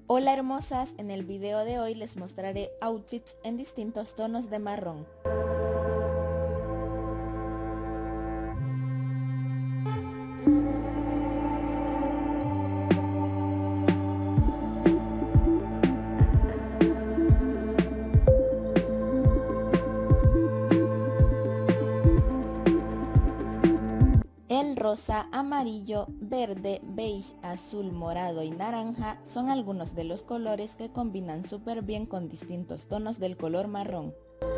Hola hermosas, en el video de hoy les mostraré outfits en distintos tonos de marrón. El rosa, amarillo, verde, beige, azul, morado y naranja son algunos de los colores que combinan súper bien con distintos tonos del color marrón.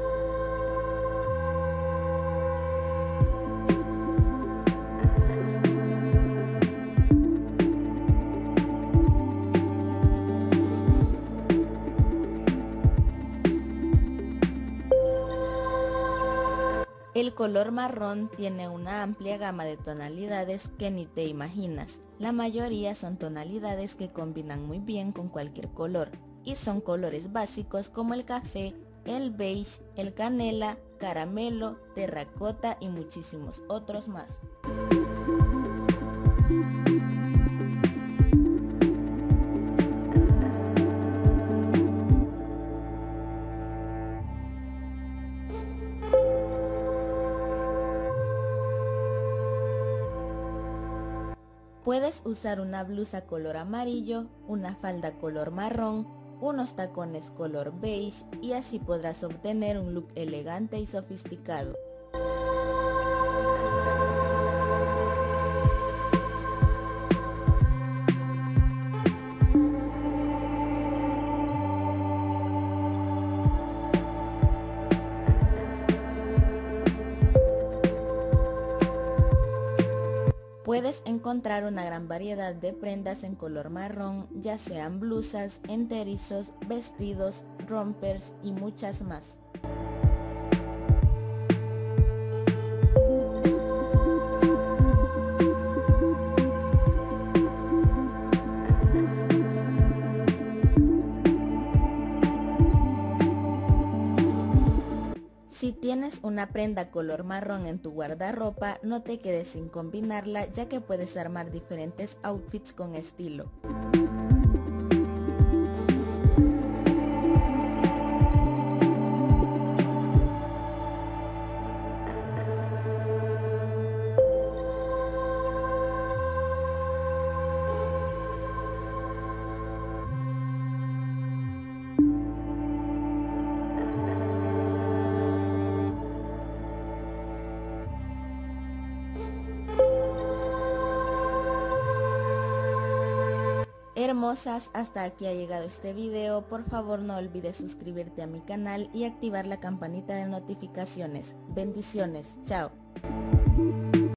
El color marrón tiene una amplia gama de tonalidades que ni te imaginas. La mayoría son tonalidades que combinan muy bien con cualquier color y son colores básicos como el café, el beige, el canela, caramelo, terracota y muchísimos otros más. Puedes usar una blusa color amarillo, una falda color marrón, unos tacones color beige y así podrás obtener un look elegante y sofisticado. Puedes encontrar una gran variedad de prendas en color marrón, ya sean blusas, enterizos, vestidos, rompers y muchas más. Si tienes una prenda color marrón en tu guardarropa, no te quedes sin combinarla, ya que puedes armar diferentes outfits con estilo. Hermosas, hasta aquí ha llegado este video. Por favor no olvides suscribirte a mi canal y activar la campanita de notificaciones. Bendiciones, chao.